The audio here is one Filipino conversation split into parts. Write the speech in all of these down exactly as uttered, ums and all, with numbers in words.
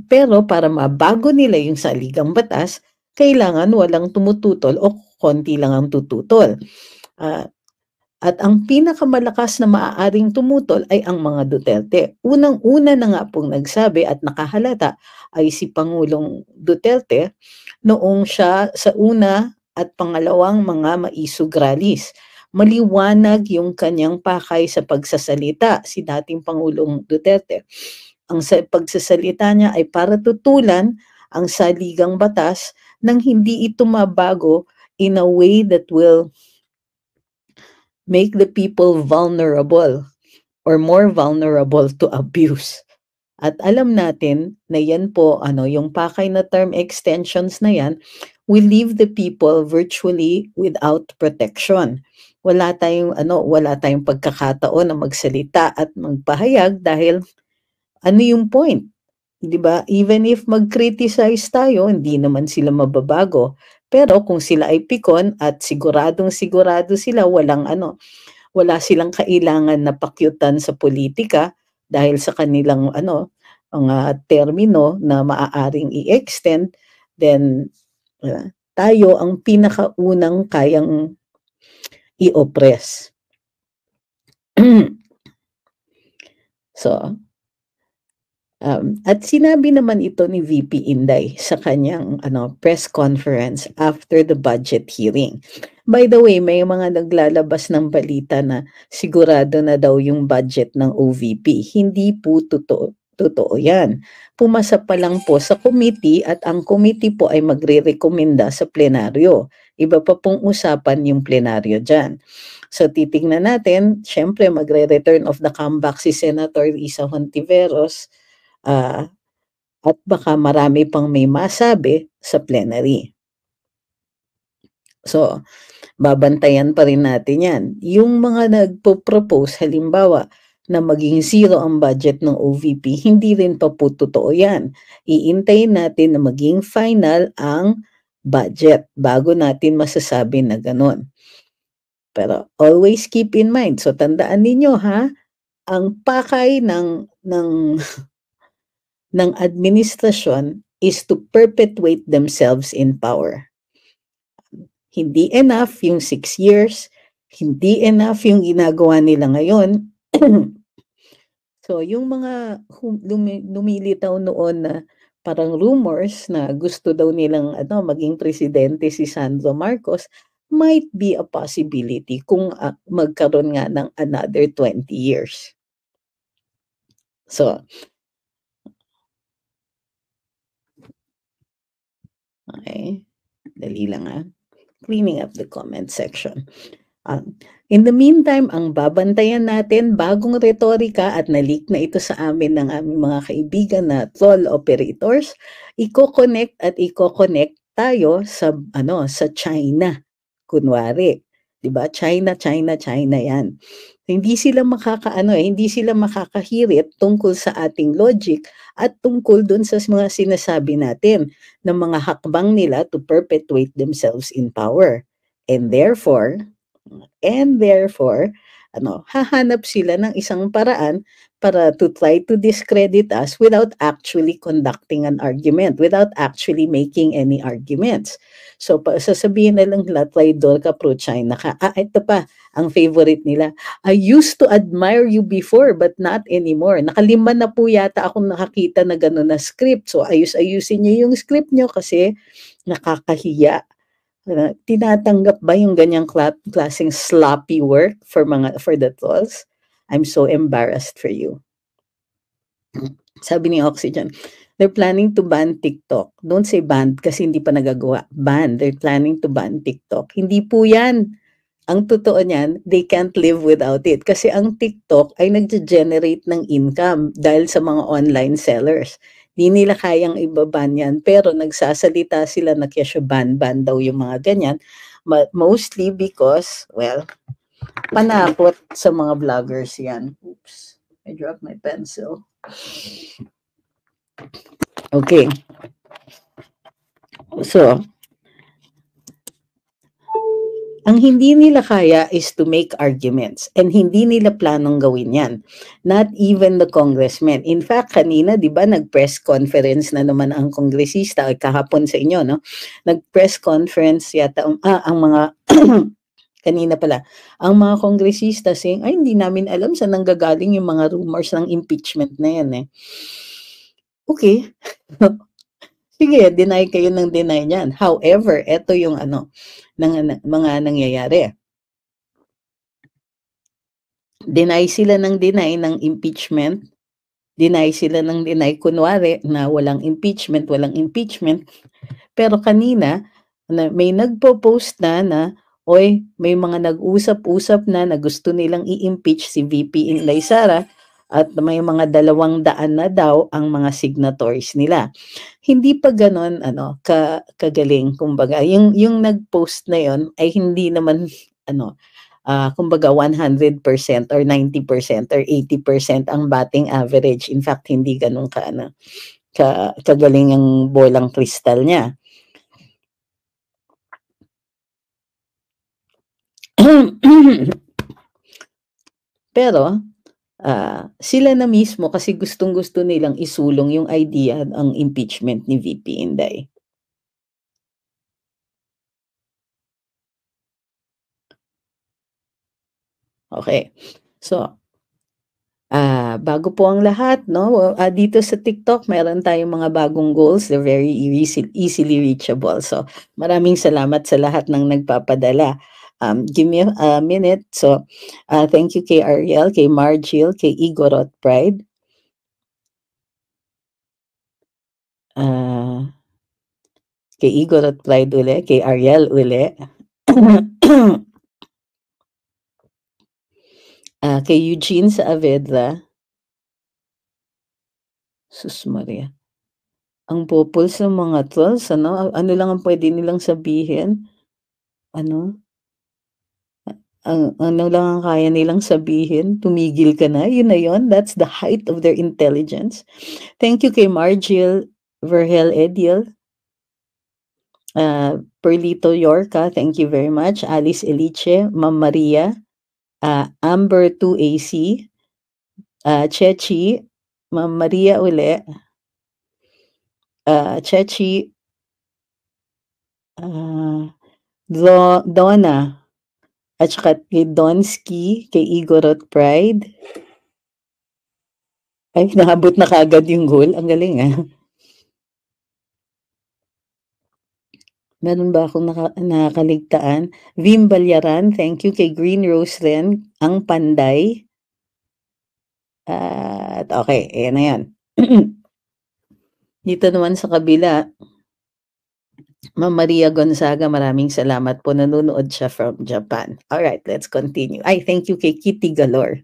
Pero para mabago nila yung saligang batas, kailangan walang tumututol o konti lang ang tututol. Ah, at ang pinakamalakas na maaaring tumutol ay ang mga Duterte. Unang-una na nga pong nagsabi at nakahalata ay si Pangulong Duterte noong siya sa una at pangalawang mga maisog rallies. Maliwanag yung kanyang pakay sa pagsasalita, si dating Pangulong Duterte. Ang sa pagsasalita niya ay para tutulan ang saligang batas nang hindi ito mabago in a way that will make the people vulnerable or more vulnerable to abuse. At alam natin na yan po, ano, yung pakay na term extensions na yan, will leave the people virtually without protection. Wala tayong, ano, wala tayong pagkakataon na magsalita at magpahayag dahil ano yung point? 'Di ba? Even if mag-criticize tayo, hindi naman sila mababago. Pero kung sila ay pikon at siguradong sigurado sila walang ano, wala silang kailangan na pakyutan sa politika dahil sa kanilang ano, mga termino na maaaring i-extend, then uh, tayo ang pinakaunang kayang i-oppress. So, Um, at sinabi naman ito ni V P Inday sa kanyang ano press conference after the budget hearing. By the way, may mga naglalabas ng balita na sigurado na daw yung budget ng O V P. Hindi po totoo. Totoo yan. Pumasa pa lang po sa committee at ang committee po ay magre-rekomenda sa plenaryo. Iba pa pong usapan yung plenaryo dyan. So titingnan natin, syempre magre-return of the comeback si Senator Risa Hontiveros. Uh, at baka marami pang may masabi sa plenary. So, babantayan pa rin natin yan. Yung mga nagpo-propose, halimbawa, na maging zero ang budget ng O V P, hindi rin pa po totoo yan. Iintayin natin na maging final ang budget bago natin masasabi na ganun. Pero always keep in mind, so tandaan ninyo ha, ang pakay ng ng ng administrasyon is to perpetuate themselves in power. Hindi enough yung six years, hindi enough yung ginagawa nila ngayon. So, yung mga lumi, lumilitaw noon na parang rumors na gusto daw nilang ano, maging presidente si Sandro Marcos, might be a possibility kung uh, magkaroon nga ng another twenty years. So, okay. Dali lang ah. Cleaning up the comment section. Uh, in the meantime, ang babantayan natin, bagong retorika at nalik na ito sa amin ng aming mga kaibigan na troll operators, i-connect at i-connect tayo sa ano sa China. Kunwari, 'di ba? China, China, China 'yan. Hindi sila makakaano eh, hindi sila makakahirit tungkol sa ating logic at tungkol dun sa mga sinasabi natin ng mga hakbang nila to perpetuate themselves in power. And therefore, and therefore, ano, hahanap sila ng isang paraan para to try to discredit us without actually conducting an argument, without actually making any arguments. So, pa, sasabihin na lang nila, traidor ka, pro-China ka. Ah, ito pa, ang favorite nila. I used to admire you before, but not anymore. Nakalima na po yata akong nakakita na gano'n na script. So, ayus-ayusin niyo yung script niyo kasi nakakahiya. Uh, tinatanggap ba yung ganyang kla- klaseng sloppy work for mga for the trolls? I'm so embarrassed for you. Sabi ni Oxygen, they're planning to ban TikTok. Don't say ban kasi hindi pa nagagawa. Ban. They're planning to ban TikTok. Hindi po yan. Ang totoo niyan, they can't live without it. Kasi ang TikTok ay nag-generate ng income dahil sa mga online sellers. Di nila kayang ibaban yan, pero nagsasalita sila na kesyo ban-ban daw yung mga ganyan. But mostly because, well, panakot sa mga vloggers yan. Oops, I dropped my pencil. Okay. So, Ang hindi nila kaya is to make arguments and hindi nila planong gawin yan. Not even the congressmen. In fact, kanina, di ba, nag-press conference na naman ang kongresista, ay kahapon sa inyo, no? Nag-press conference yata, um, ah, ang mga, kanina pala, ang mga kongresista saying, ay, hindi namin alam saan nanggagaling yung mga rumors ng impeachment na yan eh. Okay. Sige, deny kayo ng deny niyan. However, eto yung ano, ng, mga nangyayari. Deny sila ng deny ng impeachment. Deny sila ng deny, kunwari na walang impeachment, walang impeachment. Pero kanina, na, may nagpo-post na na, oy, may mga nag-usap-usap na na gusto nilang i-impeach si V P Inday Sara at may mga dalawang daan na daw ang mga signatories nila. Hindi pa ganon ano, ka, kagaling. Kumbaga, yung, yung nag-post na yon ay hindi naman, ano, uh, kumbaga one hundred percent or ninety percent or eighty percent ang batting average. In fact, hindi ganun ka, ano, ka, kagaling ang bolang kristal niya. Pero, uh, sila na mismo kasi gustong-gusto nilang isulong yung idea ng impeachment ni V P Inday. Okay. So, ah, bago po ang lahat, no? Uh, dito sa TikTok, meron tayong mga bagong goals. They're very easy, easily reachable. So, maraming salamat sa lahat ng nagpapadala. Um, give me a minute. So, uh, thank you kay Ariel, kay Margil, kay Igorot Pride. Uh, kay Igorot Pride uli, kay Ariel uli. uh, kay Eugene sa Avedra. Sus Maria. Ang popol sa mga trolls, ano? Ano lang ang pwede nilang sabihin? Ano? Ang ano lang ang kaya nilang sabihin, tumigil ka na, yun na yun. That's the height of their intelligence. Thank you kay Margil Verhel Ediel. Uh, Perlito Yorka, thank you very much. Alice Eliche, Ma'am Maria, uh, Amber two A C, uh, Chechi, Ma'am Maria uli, uh, Chechi, uh, Do Donna, at saka kay Donsky, kay Igorot Pride. Ay, naabot na kaagad yung goal. Ang galing ah. Meron ba akong naka, nakakaligtaan? Vim Balyaran, thank you. Kay Green Rose Ren, ang Panday. At uh, okay, ayan na yan. Dito naman sa kabila, Ma'am Maria Gonzaga, maraming salamat po. Nanonood siya from Japan. Alright, let's continue. Ay, thank you kay Kitty Galore.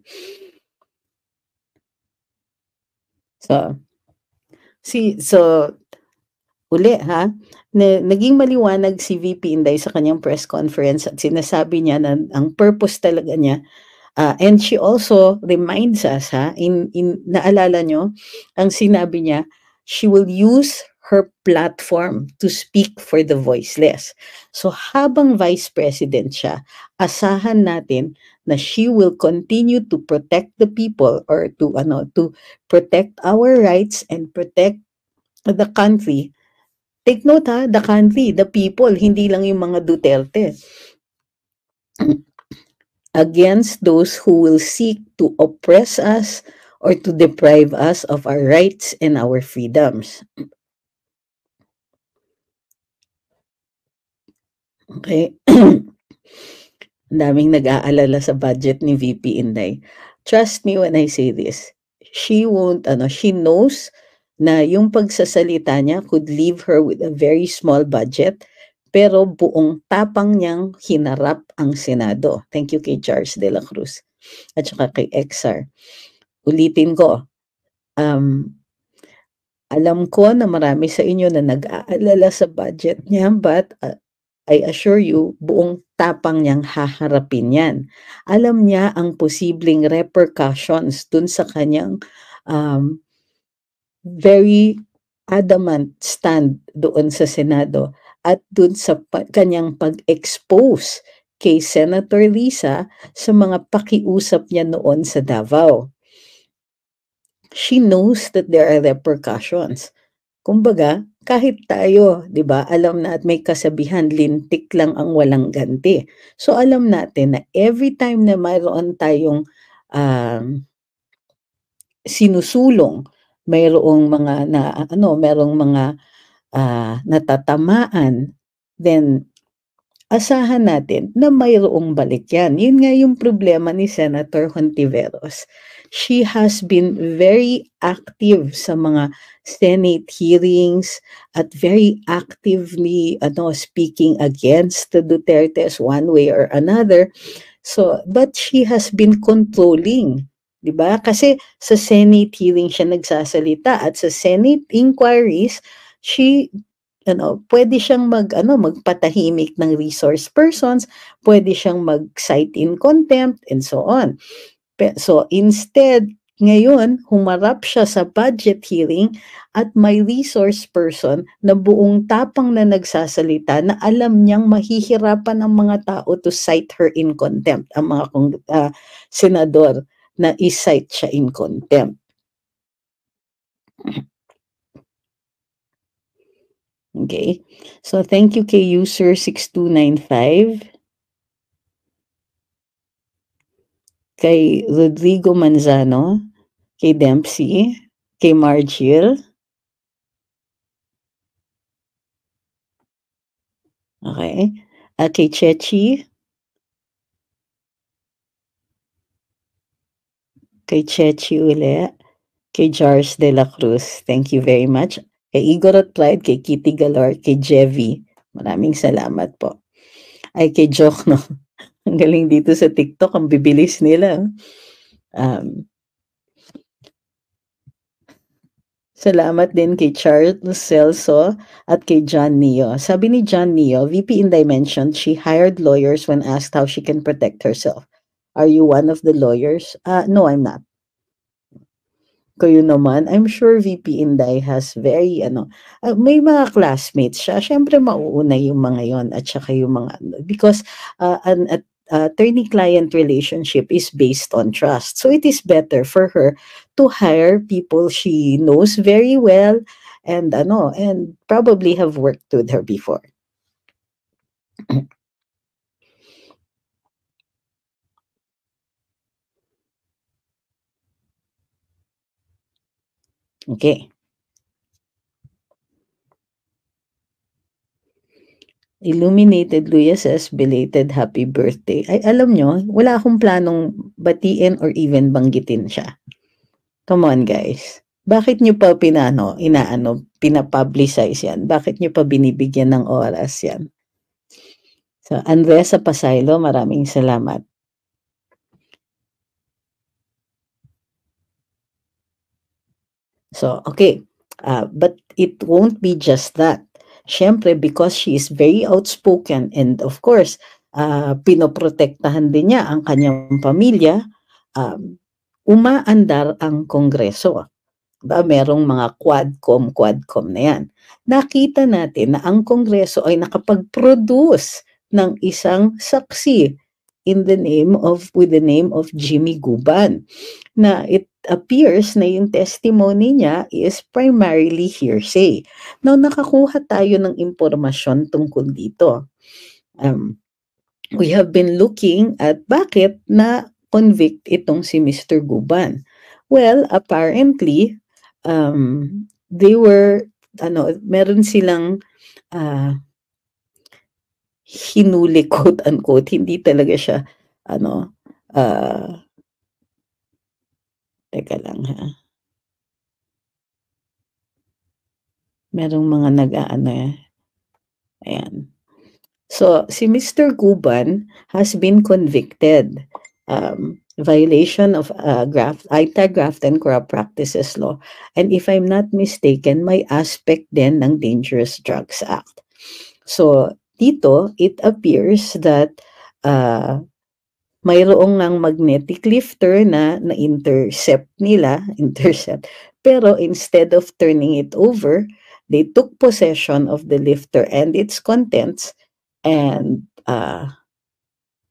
So, si, so, uli ha, na, naging maliwanag si V P Inday sa kanyang press conference at sinasabi niya na ang purpose talaga niya, uh, and she also reminds us ha, in, in, naalala nyo, ang sinabi niya, she will use her platform to speak for the voiceless. So habang Vice President siya, asahan natin na she will continue to protect the people or to ano to protect our rights and protect the country. Take note ha, the country, the people, hindi lang yung mga Duterte. Against those who will seek to oppress us or to deprive us of our rights and our freedoms. Okay. Daming nag-aalala sa budget ni V P Inday. Trust me when I say this. She won't, ano, she knows na yung pagsasalita niya could leave her with a very small budget, pero buong tapang niyang hinarap ang Senado. Thank you kay Charles de la Cruz at saka kay X R. Ulitin ko, um, alam ko na marami sa inyo na nag-aalala sa budget niya, but uh, I assure you, buong tapang niyang haharapin yan. Alam niya ang posibleng repercussions dun sa kanyang um, very adamant stand doon sa Senado at dun sa pa- kanyang pag-expose kay Senator Lisa sa mga pakiusap niya noon sa Davao. She knows that there are repercussions. Kumbaga, kahit tayo, 'di ba, alam na at may kasabihan, lintik lang ang walang ganti. So alam natin na every time na mayroon tayong um, sinusulong, mayroong mga na ano, mayroong mga ah, natatamaan, then asahan natin na mayroong balik yan. Yun nga yung problema ni Senator Hontiveros. She has been very active sa mga Senate hearings at very actively ano, speaking against the Dutertes one way or another. So, but she has been controlling, 'di ba? Kasi sa Senate hearing siya nagsasalita at sa Senate inquiries, she ano, pwede siyang mag ano, magpatahimik ng resource persons, pwede siyang mag-cite in contempt and so on. Pe so instead, ngayon humarap siya sa budget hearing at may resource person na buong tapang na nagsasalita na alam niyang mahihirapan ang mga tao to cite her in contempt, ang mga kong ah, senador na i-cite siya in contempt. Okay. So thank you kay user six two nine five. Kay Rodrigo Manzano, kay Dempsey, kay Margil. Okay. Ah, kay Chechi. Kay Chechi uli. Kay Jars de la Cruz. Thank you very much. Kay Igor Applied, kay Kitty Galor, kay Jevi. Maraming salamat po. Ay, kay Joke, no? Ang galing dito sa TikTok, ang bibilis nila. Um, Salamat din kay Charles Celso at kay John Neo. Sabi ni John Neo, V P Inday mentioned she hired lawyers when asked how she can protect herself. Are you one of the lawyers? Uh, no, I'm not. Kayo naman, I'm sure V P Inday has very, ano, uh, may mga classmates siya. Siyempre, mauuna yung mga yon at saka yung mga, because uh, an at attorney-client relationship is based on trust. So it is better for her to hire people she knows very well and ano and probably have worked with her before. Okay. Illuminated Luya says, belated happy birthday. Ay, alam nyo, wala akong planong batiin or even banggitin siya. Come on, guys. Bakit nyo pa pinano, inaano, pinapublicize yan? Bakit nyo pa binibigyan ng oras yan? So, Andrea Pasaylo, maraming salamat. So, okay. Uh, but it won't be just that. Siyempre, because she is very outspoken and of course, uh, pinoprotektahan din niya ang kanyang pamilya, um, umaandar ang Kongreso. Ba, merong mga quadcom, quadcom na yan. Nakita natin na ang Kongreso ay nakapag-produce ng isang saksi in the name of, with the name of Jimmy Guban, na it appears na yung testimony niya is primarily hearsay. Now, nakakuha tayo ng impormasyon tungkol dito. Um, we have been looking at bakit na convict itong si Mister Guban. Well, apparently, um, they were, ano, meron silang uh, hinuli, quote-unquote, hindi talaga siya, ano, uh, teka lang ha. Merong mga nag-aano eh. Ayan. So, si Mister Guban has been convicted. Um, violation of uh, graft, anti-graft and corrupt practices law. And if I'm not mistaken, may aspect din ng Dangerous Drugs Act. So, dito, it appears that uh, mayroong ng magnetic lifter na na-intercept nila, intercept, pero instead of turning it over, they took possession of the lifter and its contents and uh,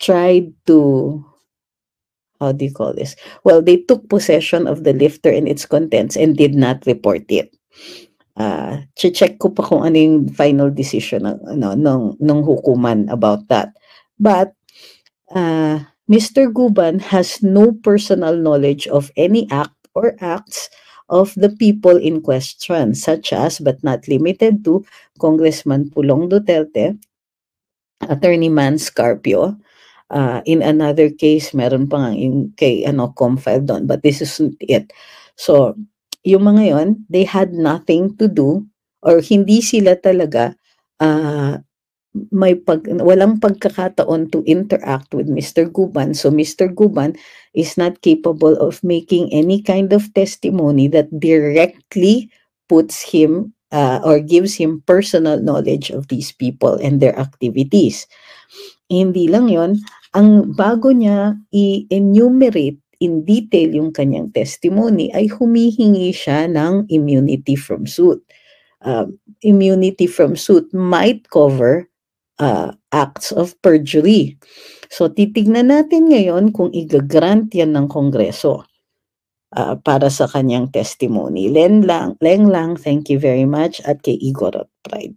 tried to, how do you call this? Well, they took possession of the lifter and its contents and did not report it. Uh, che-check ko pa kung ano yung final decision ng ano nung nung hukuman about that. But uh, Mister Guban has no personal knowledge of any act or acts of the people in question, such as but not limited to Congressman Pulong Duterte, Attorney Man Scarpio. Uh, in another case, meron pa nga yung kay ano, Comfile doon, but this isn't it. So, yung mga yon, they had nothing to do or hindi sila talaga uh, may pag, walang pagkakataon to interact with Mister Guban. So, Mister Guban is not capable of making any kind of testimony that directly puts him uh, or gives him personal knowledge of these people and their activities. Hindi lang yon, ang bago niya i-enumerate in detail yung kanyang testimony ay humihingi siya ng immunity from suit. Uh, immunity from suit might cover uh, acts of perjury. So titignan natin ngayon kung i-grant yan ng Kongreso uh, para sa kanyang testimony. Len lang, Leng lang, thank you very much, at kay Igor at Pride.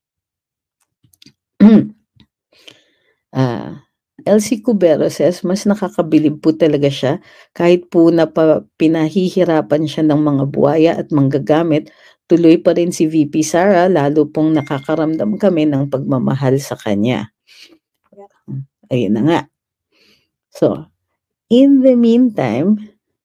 Ah, Elsie Cubero says, mas nakakabilib po talaga siya kahit po na pa, pinahihirapan siya ng mga buhaya at manggagamit, tuloy pa rin si V P Sara, lalo pong nakakaramdam kami ng pagmamahal sa kanya. Ayun na nga. So, in the meantime,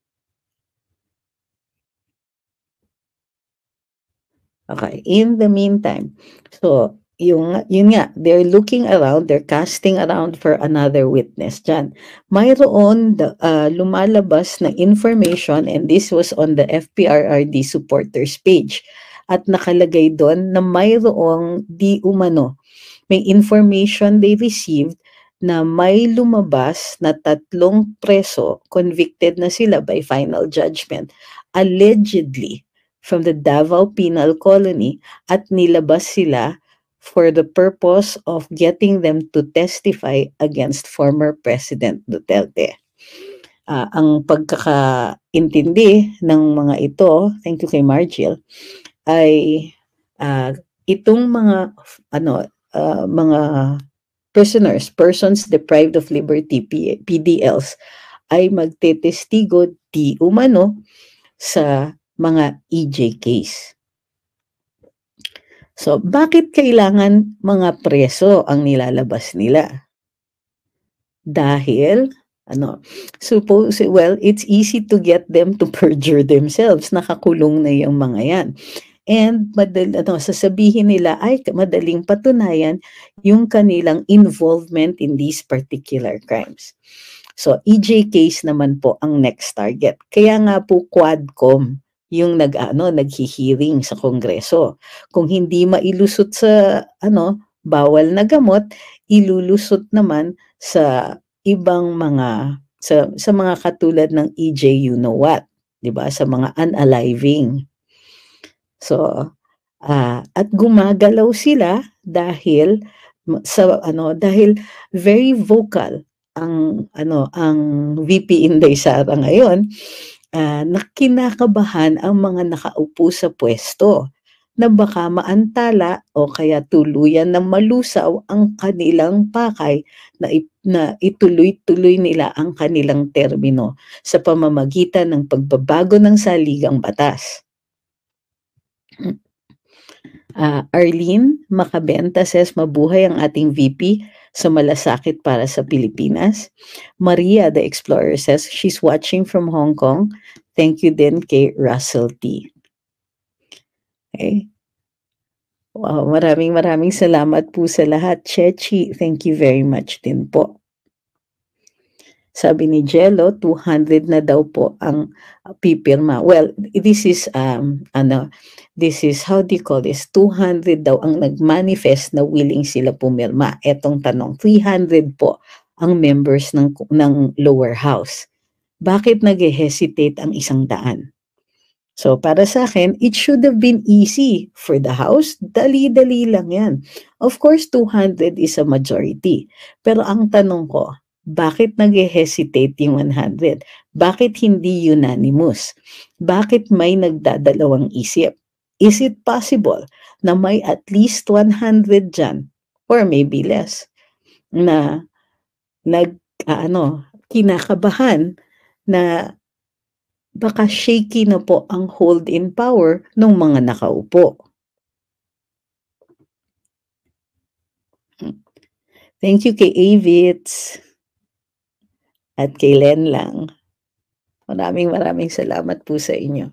okay, in the meantime, so, yung, yun nga, they're looking around, they're casting around for another witness dyan. Mayroon the, uh, lumalabas na information, and this was on the F P R R D supporters page. At nakalagay doon na mayroong di umano, may information they received na may lumabas na tatlong preso, convicted na sila by final judgment, allegedly from the Davao Penal Colony, at nilabas sila for the purpose of getting them to testify against former President Duterte. Uh, ang pagkakaintindi ng mga ito, thank you kay Margil, ay uh, itong mga ano uh, mga prisoners, persons deprived of liberty, P D Ls, ay magtetestigo di umano sa mga E J case. So, bakit kailangan mga preso ang nilalabas nila? Dahil, ano, suppose, well, it's easy to get them to perjure themselves. Nakakulong na yung mga yan. And, madal, ano, sasabihin nila, ay, madaling patunayan yung kanilang involvement in these particular crimes. So, E J case naman po ang next target. Kaya nga po Quadcom yung nag ano naghihiring sa Kongreso. Kung hindi mailusot sa ano bawal na gamot, ilulusot naman sa ibang mga sa sa mga katulad ng E J you know what, 'di ba? Sa mga unaliving. So uh, at gumagalaw sila dahil sa ano dahil very vocal ang ano ang V P Inday Sara ngayon. Uh, na kinakabahan ang mga nakaupo sa pwesto na baka maantala o kaya tuluyan na malusaw ang kanilang pakay na, na ituloy-tuloy nila ang kanilang termino sa pamamagitan ng pagbabago ng saligang batas. Uh, Arlene Macabenta says, mabuhay ang ating V P sa malasakit para sa Pilipinas. Maria the Explorer says, she's watching from Hong Kong. Thank you din kay Russell T. Okay. Wow, maraming maraming salamat po sa lahat. Chechi, thank you very much din po. Sabi ni Jello, two hundred na daw po ang pipirma. Well, this is, um, ano, this is, how do you call this? two hundred daw ang nag-manifest na willing sila pumirma. Etong tanong, three hundred po ang members ng, ng lower house. Bakit nag-hesitate ang isang daan? So, para sa akin, it should have been easy for the house. Dali-dali lang yan. Of course, two hundred is a majority. Pero ang tanong ko, Bakit nag-hesitate yung one hundred? Bakit hindi unanimous? Bakit may nagdadalawang isip? Is it possible na may at least one hundred dyan, or maybe less, na nag, ah, ano, kinakabahan na baka shaky na po ang hold in power ng mga nakaupo? Thank you kay Avits at kay Len lang. Maraming maraming salamat po sa inyo.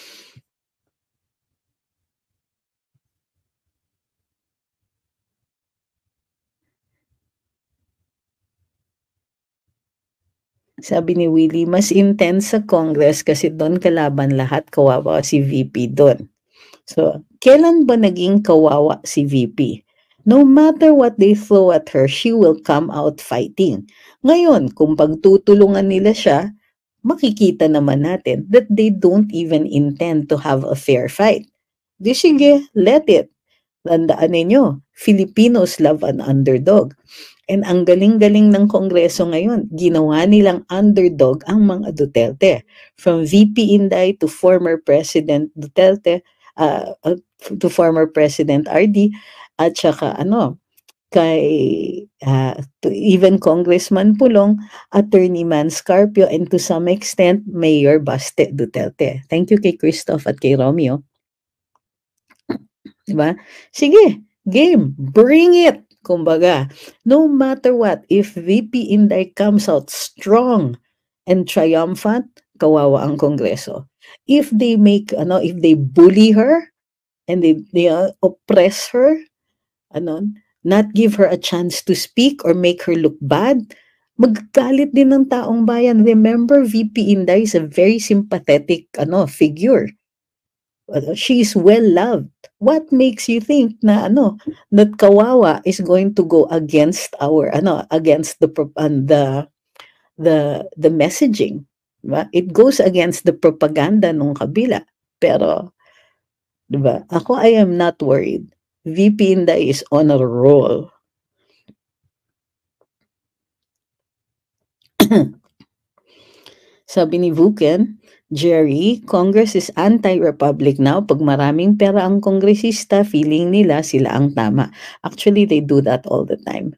Sabi ni Willie, mas intense sa Congress kasi doon kalaban lahat, kawawa si V P doon. So, kailan ba naging kawawa si V P? No matter what they throw at her, she will come out fighting. Ngayon, kung pagtutulungan nila siya, makikita naman natin that they don't even intend to have a fair fight. Di sige, let it. Tandaan ninyo, Filipinos love an underdog. And ang galing-galing ng Kongreso ngayon, ginawa nilang underdog ang mga Duterte. From V P Inday to former President Duterte, uh, uh, to former President R D, at saka ano, kay uh, to even Congressman Pulong, Attorney Man Scarpio, and to some extent, Mayor Baste Duterte. Thank you kay Christoph at kay Romeo. Diba? Sige, game, bring it! Kumbaga, no matter what, if V P Inday comes out strong and triumphant, kawawa ang Kongreso. If they make, ano, if they bully her, and they, they uh, oppress her, ano, not give her a chance to speak or make her look bad, magagalit din ng taong bayan. Remember, V P Inday is a very sympathetic ano, figure. She is well loved. What makes you think na ano, that kawawa is going to go against our ano, against the uh, the the the messaging? Diba? It goes against the propaganda nung kabila. Pero, diba? Ako, I am not worried. V P Inday is on a roll. Sabi ni Vuken, Jerry, Congress is anti-republic now. Pag maraming pera ang kongresista, feeling nila sila ang tama. Actually, they do that all the time.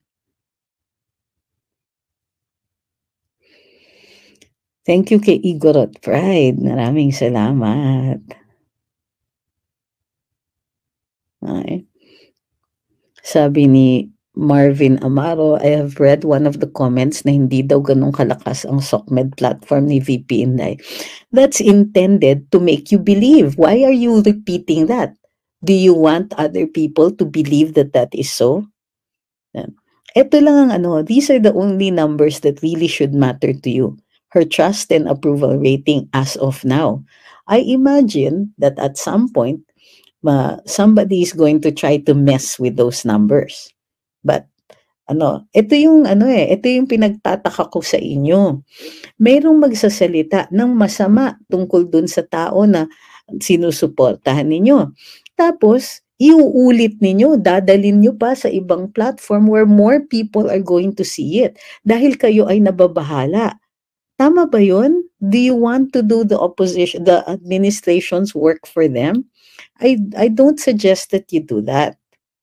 Thank you kay Igorot Pride. Maraming salamat. Okay. Sabi ni Marvin Amaro, I have read one of the comments na hindi daw ganun kalakas ang SOCMED platform ni V P Inday. That's intended to make you believe. Why are you repeating that? Do you want other people to believe that that is so? Ito lang ang ano, these are the only numbers that really should matter to you. Her trust and approval rating as of now. I imagine that at some point, uh, somebody is going to try to mess with those numbers. But ano, ito yung ano eh, ito yung pinagtataka ko sa inyo. Mayroong magsasalita ng masama tungkol dun sa tao na sinusuportahan ninyo. Tapos, iuulit ninyo, dadalin nyo pa sa ibang platform where more people are going to see it. Dahil kayo ay nababahala. Tama ba yun? Do you want to do the opposition, the administration's work for them? I, I don't suggest that you do that.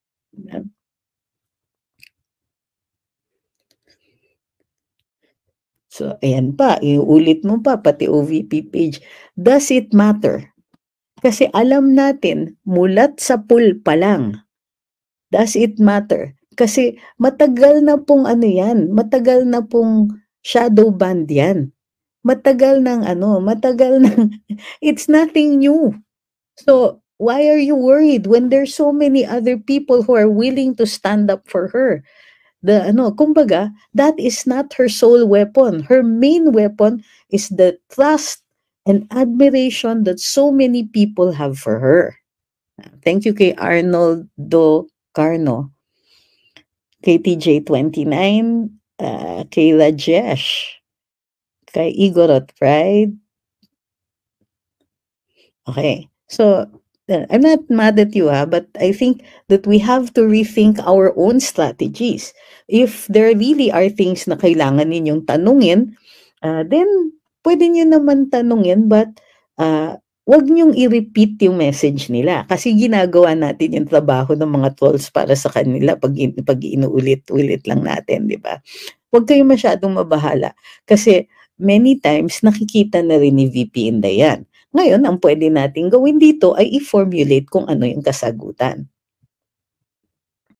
So, ayan pa, iulit mo pa, pati O V P page. Does it matter? Kasi alam natin, mulat sa pool pa lang. Does it matter? Kasi matagal na pong ano yan, matagal na pong shadow banned yan. Matagal ng ano, matagal ng, it's nothing new. So, why are you worried when there's so many other people who are willing to stand up for her? The ano, kumbaga, that is not her sole weapon. Her main weapon is the trust and admiration that so many people have for her. Thank you kay Arnoldo Carno, kay T J twenty-nine, uh, kay Rajesh, kay Igorot Pride. Okay, so Uh, I'm not mad at you, ha, but I think that we have to rethink our own strategies. If there really are things na kailangan ninyong tanungin, ah, then pwede niyo naman tanungin, but ah, wag niyong i-repeat yung message nila kasi ginagawa natin yung trabaho ng mga trolls para sa kanila pag in pag inuulit-ulit lang natin, 'di ba? Wag kayong masyadong mabahala kasi many times nakikita na rin ni V P Inday yan. Ngayon ang puwede nating gawin dito ay i-formulate kung ano yung kasagutan.